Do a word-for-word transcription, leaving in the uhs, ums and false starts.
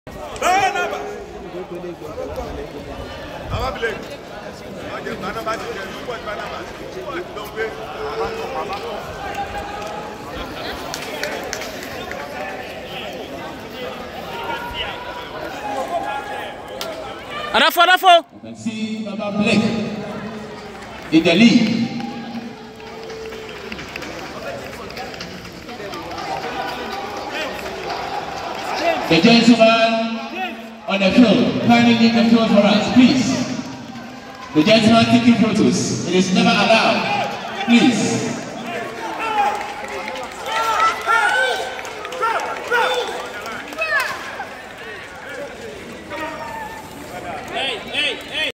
Arafo, Arafo. You can see Baba Blake in the lead. The gentleman on the field, kindly leave the field for us, please. The gentleman taking photos, it is never allowed, please.